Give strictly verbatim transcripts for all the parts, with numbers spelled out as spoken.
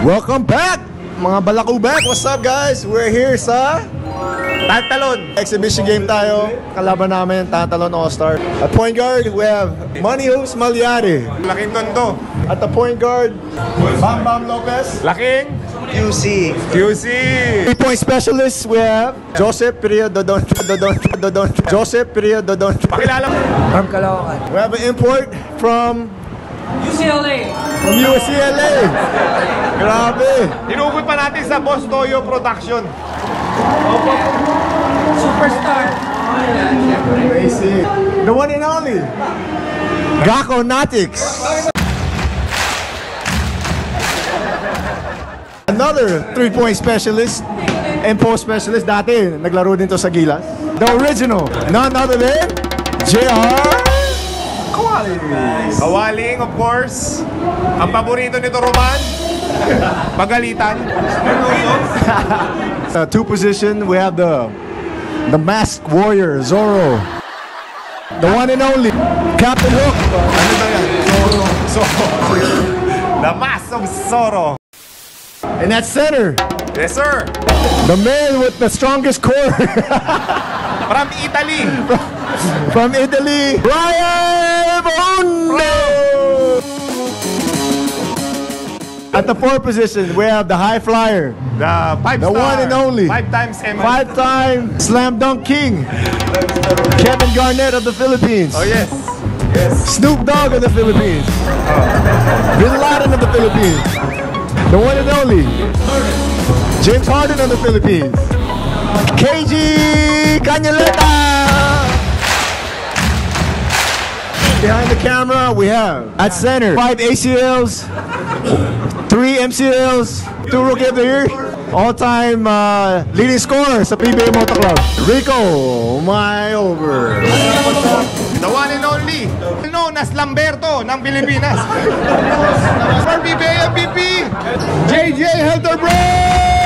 Welcome back, mga balakubek! What's up guys? We're here sa Tatalon. Exhibition game tayo. Kalaban namin, Tatalon All-Star. At point guard, we have Manny Hoops Malyari. Laking Tondo. At the point guard, Bam Bam Lopez. Laking Q C. Q C. Three-point specialist, we have Joseph Pirio Dodon Dodon Dodon Joseph Pirio Dodon. Pakilala mo. From Caloocan. We have an import from U C L A. From U C L A. Grabe. Inugot pa natin sa Boss Toyo Production. Superstar. Amazing. The one and only Gako Natix. Another three-point specialist and post specialist. Dati, naglaro din to sa Gilas. The original, none other than J R Kawaling. Kawaling, of course. Ang paborito nito, Roman. Pagalitan. Uh, two position, we have the the masked warrior, Zorro. The one and only Captain Hook. Ano ba yan? Zoro. Zoro. The Mask of Zoro. And at center, Yes, sir. the man with the strongest core From Italy. from Italy, Brian Bondo. At the fourth position, we have the high flyer, The five The star. one and only. Five times M. five-time slam dunk king, Kevin Garnett of the Philippines. Oh, yes. Snoop Dogg of the Philippines. Bin Laden of the Philippines. The one and only James Harden of the Philippines. K G Canaleta. Behind the camera, we have at center five A C Ls, three M C Ls, two Rookie of the Year, all-time uh, leading scorer sa P B A Moto Club, Rico Mayover. The one and only. Known as Lamberto ng Pilipinas. For P B A M V P. J J Helderbrand!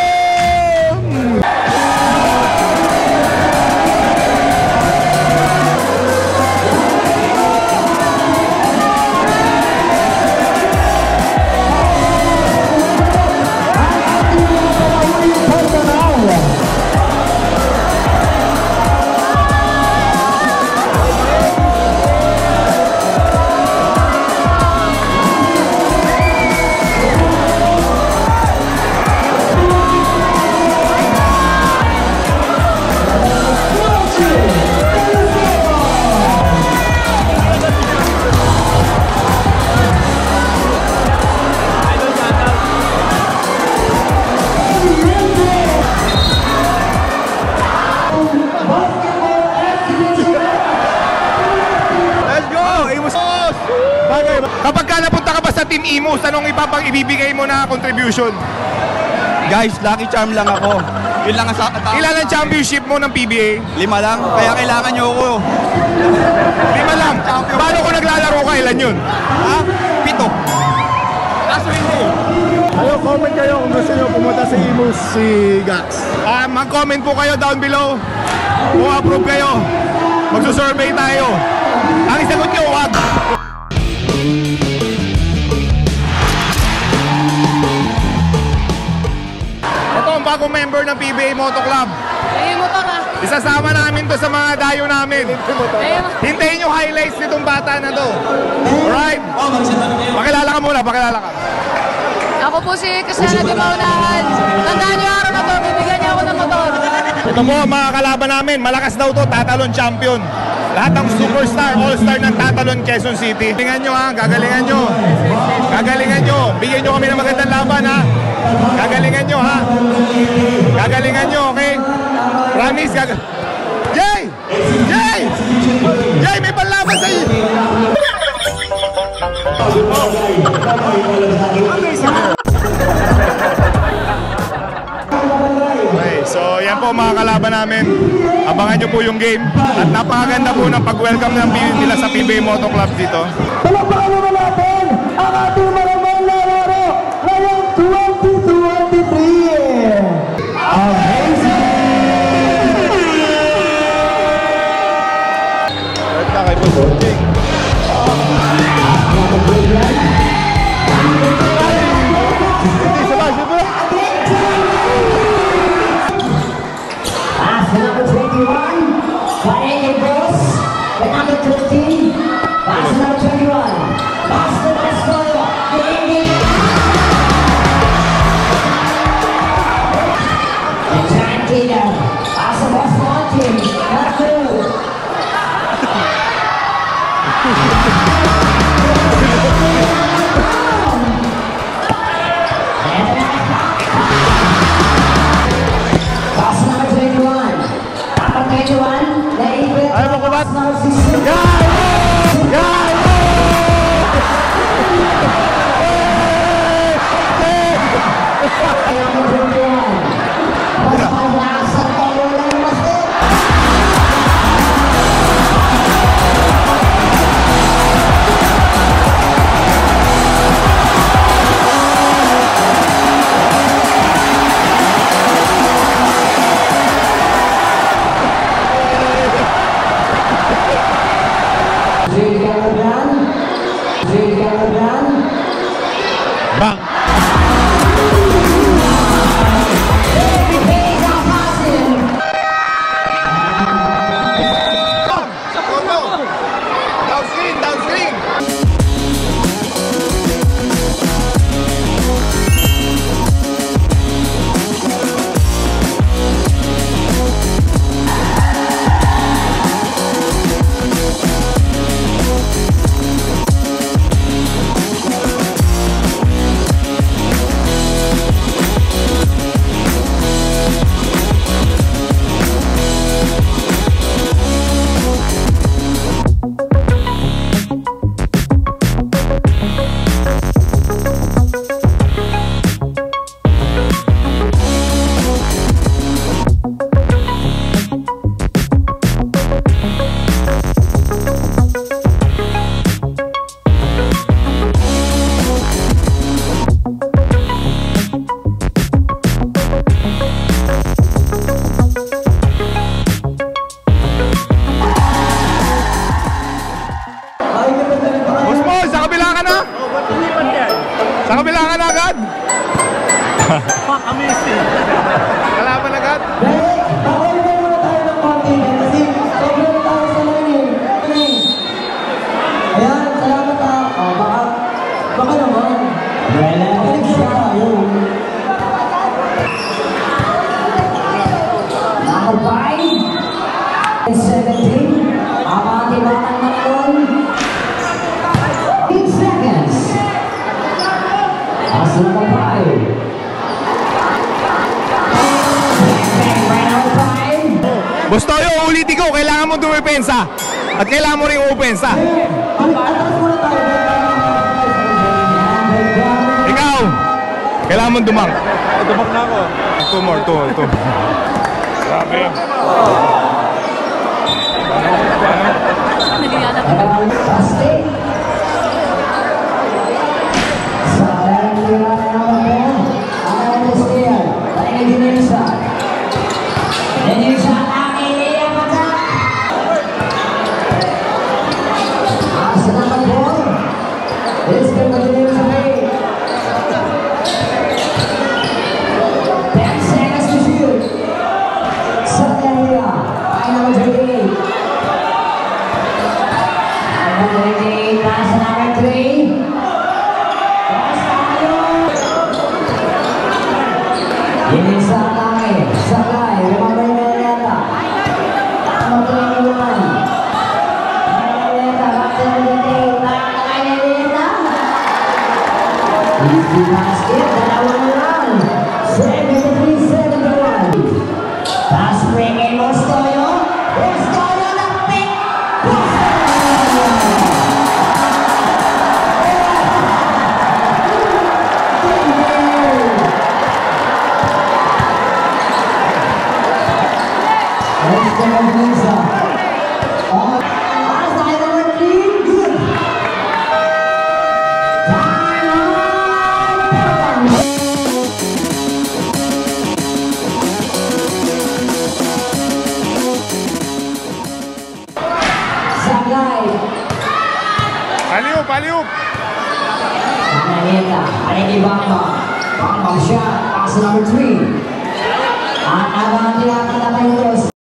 Kapag ka napunta ka ba sa Team Imus, anong ipapang ibibigay mo na contribution? Guys, lucky charm lang ako. Yun lang ang sa ta- Ilan ang championship mo ng P B A? Lima lang, kaya kailangan nyo ako. Lima lang. Paano kung naglalaro ka, ilan yun? Ha? Pito. Kaso hindi. Ayo, comment kayo kung gusto nyo pumunta sa Imus si Gax. Ah, mag-comment po kayo down below. Kung approve kayo. Magsusurvey tayo. Ang isagot nyo, wag. Ito ang bagong member ng P B A Moto Club. Ayun mo ka. Isasama namin to sa mga dayo namin. Ayun. Hintayin yung highlights nitong bata na to. Alright? Pakilala ka muna, pakilala ka. Ako po si Cristiano Di Maunahan. Tandaan niyo araw na to, bibigyan niya ako ng motor. Ito po ang mga kalaban namin. Malakas daw to, Tatalon champion. Lahat ng superstar, all-star ng Tatalon, Quezon City. Galingan nyo ha, gagalingan nyo. Gagalingan nyo. Bigyan nyo kami ng magandang laban ha. Gagalingan nyo ha. Gagalingan nyo, okay? Promise, gag... Jay! Jay! Jay, may panlaban sa iyo! Okay, so yan po mga kalaban namin. Abangan nyo po yung game. At napakaganda po ng pag-welcome ng nila sa P B A Moto Club dito. Palakpakan naman natin ang ating maramang lalaro ngayong twenty twenty-three. Amazing! Right na kay Boss Jing. Ang Pass number twenty-one. Number twenty-one. Naipit. Ayaw mo kumat? Bang! Downscreen! Downscreen! Osmol, sa kabila ka na? Sa kabila ka na agad? Amazing. Kalaban agad? Bawal na muna tayo ng konti kasi sobrang tayo sa line. Ayan, salamat ha. O, baka, baka naman. Balik siya tayo. Number five and seventeen. Ang ating batang manalon. eight seconds. As number five. Bustoyo, ulitin ko, kailangan mo dumipensa. At kailangan mo rin upensa. Ikaw, kailangan mo dumang. Tumak na ako. Two more, two, two. Grabe yan. Ini Sakai, Sakai, remember Meleta. Number twenty-one. Meleta, back to the day, back to Meleta. Easy basket, dalawa na lang. seventy-three seventy-one. Pass break in Bustoyo. Bustoyo na pick. Paliw, paliw! Meleta, Aleki Bamba. Bamba shot, pass number three. At abang tinatala tayo